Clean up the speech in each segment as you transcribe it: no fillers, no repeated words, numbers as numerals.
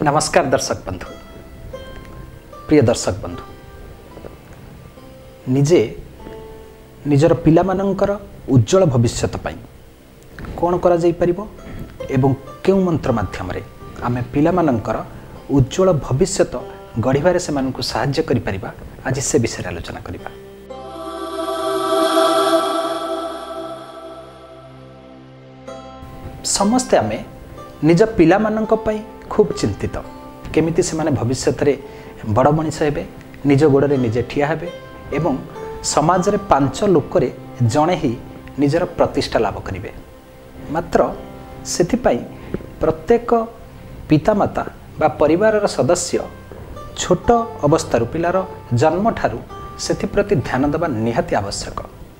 नमस्कार दर्शक बंधु, प्रिय दर्शक बंधु, निजे निजर पिलामानंकर उज्जवल भविष्यत पाई कौन करा जाई परिबो एवं केउ मंत्र माध्यम रे आमे पिलामानंकर उज्जवल भविष्यत गढ़िबारे से मानकु सहाय्य करि परिबा। आज से विषय आलोचना करिबा। समस्ते आमे निज पिलामानंक पई खूब चिंतित केमिति से माने भविष्यत रे बड़ मनीष हेबे, निज गोड़े निजे ठिया हेबे एवं समाज रे 5 लोक रे जणे ही निजर प्रतिष्ठा लाभ करिवे। मात्र सेथिपाई प्रत्येक पितामाता बा परिवार सदस्य छोट अवस्थारू पिलार जन्म ठारू सेथिप्रति ध्यान देवा निहाती आवश्यक।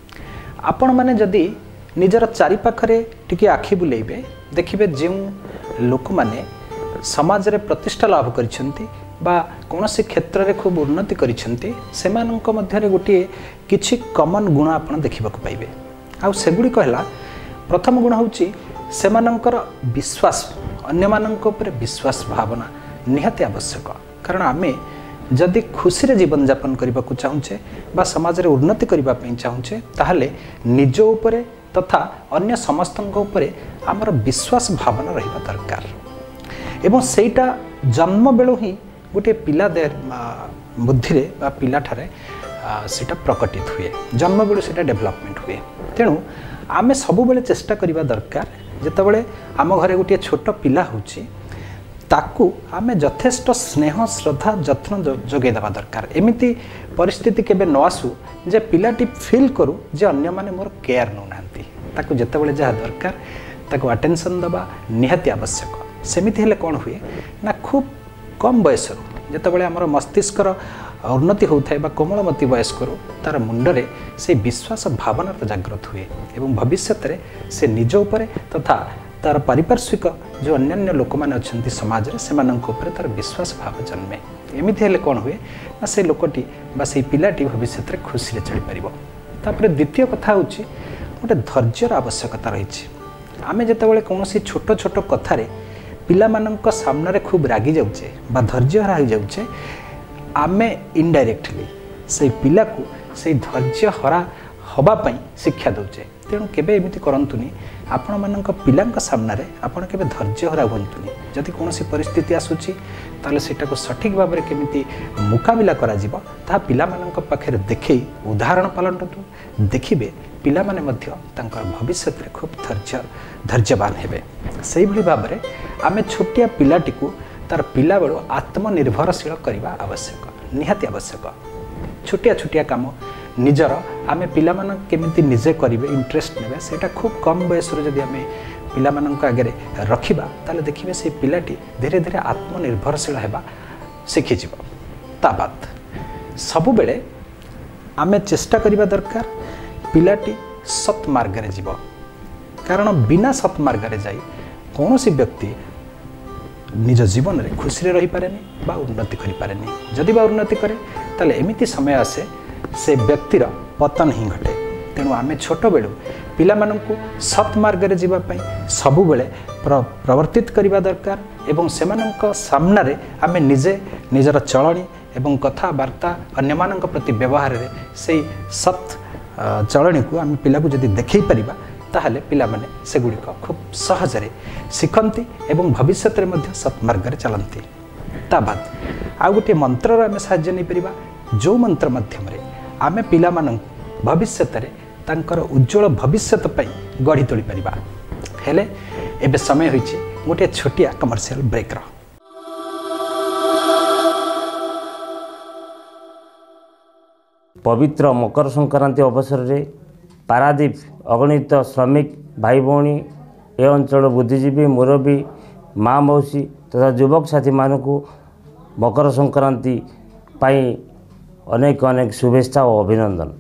आपण माने जदि निजर चारि पाखरे टिके आखि बुलेइबे देखिबे जेउ लोक माने समाज रे प्रतिष्ठा लाभ करिसेंती बा कोनोसी क्षेत्र रे खूब उन्नति करिसेंती सेमानंक मध्यरे गोटे किछि कॉमन गुण आपण देखिबाकू पाइबे। आ सेगुडी कहला प्रथम गुण होउची सेमानंकर विश्वास, अन्य मानंक ऊपर विश्वास भावना निहाती आवश्यक। कारण आमे जदि खुशी रे जीवन यापन करबाकू चाहूचे बा समाज रे उन्नति करबा पई चाहूचे ताहले निज ऊपर तथा अन्य समस्तଙ୍କ ऊपर आमर विश्वास भावना रहिबा दरकार। एवं सेटा जन्म बेलू ही गोटे पिला बुद्धि रे बा पिला ठारे सेटा प्रकटित हुए, जन्म बेलू सेटा डेवलपमेंट हुए। तेणु आमे सबु बेले चेष्टा करिबा दरकार जेतेबेले आम घरे गोटे छोट पिला होची ताकू आमे यथेष्ट स्नेह श्रद्धा जत्न जोगे देवा दरकार। एमिति परिस्थिति केबे न आसु जे पिलाटी फील करू जे अन्य माने मोर केयर न नांती, ताकू जेतेबेले जहा दरकार ताकू अटेंशन दबा निहाती आवश्यक। सेमिति हेले कोन हुए ना खूब कम बयस जेतेबेले हमर मस्तिष्कर उन्नति होता है बा कोमलमती बयस करू तार मुंडरे से विश्वास भावना जागृत हुए एवं भविष्य से निज उपरे तथा तार पारिपार्श्विक जो अन्य लोक मैंने अच्छा समाज रे सेमानंक उपरे तार विश्वास भाव जन्मे। एमिति हेले कोन हुए ना से लोकटी बा से पिलाटी भविष्य रे खुशी रे चली परिबो। तापर द्वितीय कथा होची गोटे धैर्यर आवश्यकता रही। आमे जेतेबेले कोनोसी छोट छोट कथा रे पिला मानंक सामने रे खूब रागी जाउचे बा धैर्य हरा हो जाउचे, आमे इनडायरेक्टली से पिला को से धैर्य हरा हवा पई शिक्षा दउचे। तेणु केबे एमिति करंतुनी आपण मानंक पिलांक सामने रे आपण केबे धैर्य हरा होंतुनी। जदि कोनोसी परिस्थिति आसुची ताले सेटा को सठिक भाबरे केमिति मुकाबिला करा जिवो ता पिला मानंक पाखरे देखै उदाहरण पालनटु देखिबे पिला माने मध्य तांकर भविष्य रे खूब धैर्यवान हेबे। सेहि भली भाबरे आमे छोटिया पिलाटी को तार पिला बेलो आत्मनिर्भरशील करबा आवश्यक, निहाती आवश्यक। छोटिया छोटिया काम निजर आमे पिला मान केमिति निजे करिवे इंटरेस्ट नेबे सेटा खूब कम बयस रे जदि आमे पिला मानक आगे रखिबा ताले देखिबे से पिलाटी धीरे धीरे आत्मनिर्भरशील हेबा शिखि जिवो। ता बात सबु बेले आमे चेष्टा करिबा दरकार पिलाटी सत मार्ग रे जिवो। कारण बिना सत मार्ग रे जाई कोनोसी व्यक्ति निज जीवन रे खुशी रे रही पारेनी बा उन्नति करि पारेनी। जदि बा उन्नति करे ताले एमिति समय आसे से व्यक्तिर पतन ही घटे। तेणु आमे छोट बेलू पिला मानंकु सत मार्ग रे जीवा पई सबु बेले प्रवर्तित करिबा दरकार एवं सेमानंक सामना रे आमे निजे निजर चलणी एवं कथा वार्ता अन्य मानंक प्रति व्यवहार रे से सत चलणी को आमे पिला को जदि देखै परिबा ताहले पिला माने सेगुडी को खूब सहज रे सिखंती एवं भविष्य रे मध्य सत मार्ग रे चलंती। ता बाद आ गोटे मंत्र रे आमे सहाय्य नै परिबा जो मंत्र माध्यम रे आमे पिला मानंकु भविष्य रे तांकर उज्जवल भविष्यत पई गढ़ी तोली परिबा। हेले एबे समय होईची गोटे छोटिया कमर्शियल ब्रेक रो। पवित्र मकर संक्रांति अवसर रे पारादीप अगणित श्रमिक भाई भौणी ए अंचल बुद्धिजीवी मुरबी माँ मौसी तथा युवक साथी मानकु मकर संक्रांति पाई अनेक अनेक शुभेच्छा और अभिनंदन।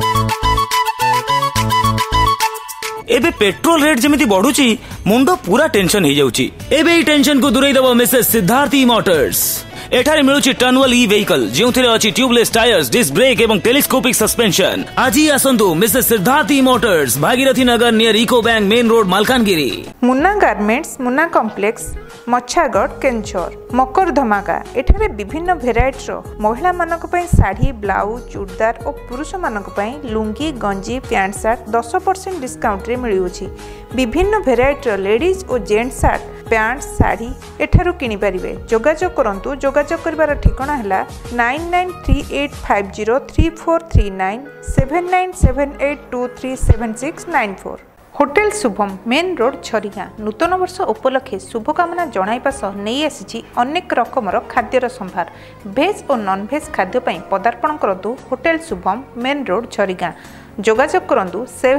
एबे पेट्रोल रेट जमिति बढ़ुची मुंडो पूरा टेंशन हो जाउची। एबे टेंशन को दूरेई दबो मिसेस सिद्धार्थी मोटर्स। एठारे मिलुची टर्नवेल ई व्हीकल जोंथिरे अछि ट्यूबलेस टायर्स, डिस्क ब्रेक एवं टेलीस्कोपिक सस्पेंशन। आज ही आसंतु Mrs Siddharthi motors, Bhagirathi Nagar near Eco bank main road Malkangiri. Munna garments, Munna complex, Machhagarh, केंचर। मकर धमाका एठारे विभिन्न भेराइटी रो महिला मानक पई साड़ी, ब्लाउज, चूड़दार और पुरुष मानक पई लुंगी, गंजी, पैंट सार्ट 10% डिस्काउंट रे मिलुछि। विभिन्न भेराइटी रो लेडीज और जेंट्स सार्ट, पैंट, साड़ी एठारु किनि परिबे। जोगाजोग करंतु। जोगाजोग करबार ठिकाना हला 9938503439 7978237694। Hotel Shubham, main road, Chhariga. नूतन वर्ष उपलक्षे शुभकामना जणाइबा सह नहीं आसी अनेक रकमर खाद्यर संभार। भेज और नॉन भेज खाद्य पई पदार्पण करंतु hotel Shubham, main road, Chhariga. जोगाजोग करंतु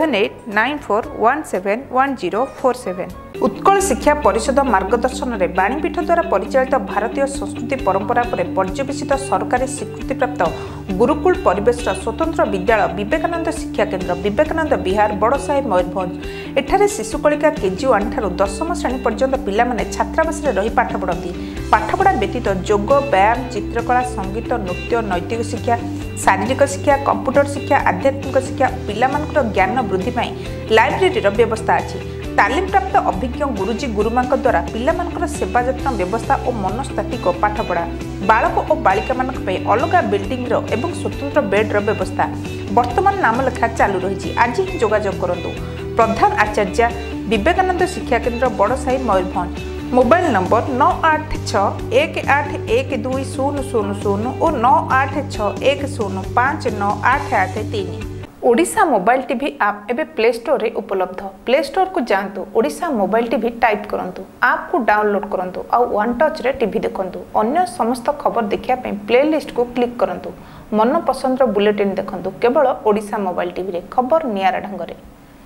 7894171047। उत्कल शिक्षा परिषद मार्गदर्शन में बाणीपीठ द्वारा परिचालित भारतीय संस्कृति परंपरा पर पर्यवेसित सरकारी स्वीकृतिप्राप्त गुरुकुल परिवेश स्वतंत्र विद्यालय विवेकानंद शिक्षा केन्द्र, विवेकानंद विहार, बड़साही, मयूरभंज। एठारे शिशुकलिका KG1 ठारू 10म श्रेणी पर्यंत पिलामाने छात्रावास रही पाठ पढ़ती। पाठपढ़ा व्यतीत योग, व्यायाम, चित्रकला, संगीत, नृत्य, नैतिक शिक्षा, शारीरिक शिक्षा, कंप्यूटर शिक्षा, आध्यात्मिक शिक्षा, पिलामानकर ज्ञान वृद्धि पाई लाइब्रेरी व्यवस्था अछि। तालीम प्राप्त अभिज्ञ गुरुजी गुरुमां द्वारा पिलामानकर सेवा जत्न व्यवस्था और मनस्तात्विक पाठपढ़ा। बालक और बालिका मानक पे अलग बिल्डिंग रो एवं स्वतंत्र बेड रो व्यवस्था। वर्तमान नाम लेखा चालू रही। आज ही जोगाजोग करंतु। प्रधान आचार्य, विवेकानंद शिक्षा केन्द्र, बड़साही, मयूरभंज। मोबाइल नंबर 9861812000 और 9861059883। ओडिशा मोबाइल टीवी आप एबे प्ले स्टोर रे उपलब्ध। प्ले स्टोर को जांतु, ओडिशा मोबाइल टीवी टाइप करंतु, आप को डाउनलोड करंतु और वन टच रे टीवी देखंतु। अन्य समस्त खबर देखिया पे प्लेलिस्ट को क्लिक करंतु। मन पसंद रो बुलेटिन देखंतु केवल ओडिशा मोबाइल टीवी रे। खबर नियारा ढंग रे।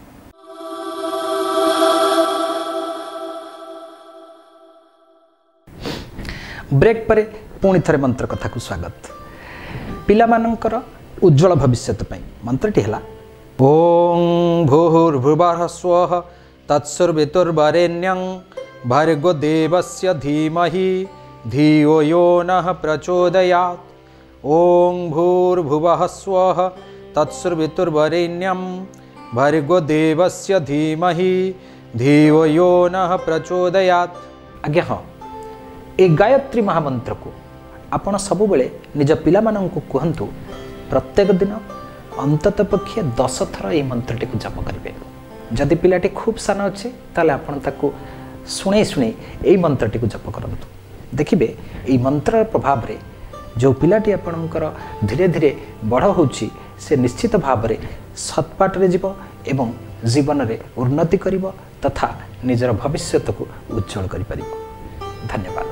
ब्रेक पर पुणी थे मंत्र कथा को स्वागत। पिलामानंकर उज्ज्वल भविष्य मंत्रटी है ओं भूर्भुवः स्वः तत्सर्वितुर्वरेण्यं भर्गो देवस्य धीमहि धियो यो नः प्रचोदयात्। ओं भूर्भुवः स्वः तत्सर्वितुर्वरेण्यं भर्गो देवस्य धीमहि धियो यो नः प्रचोदयात्। आज्ञा हाँ, ए गायत्री महामंत्र को आपण सबुबले निज पिलामानंकु कहंतु। प्रत्येक दिन अंतत पक्षे 10 थर ये मंत्रटी को जप करेंगे। जदि पिलाटी खूब सान अच्छे ताले आपण ताकू शुणे शुणे यही मंत्रटी को जप करंतु। देखिए ये मंत्र प्रभाव रे जो पिलाटी आपणकर धीरे धीरे बड़ होउची से निश्चित भाव में सत्पाटरे जीव एवं जीवन में उन्नति करिव तथा निजर भविष्यत को उज्जवल करि परिव। धन्यवाद।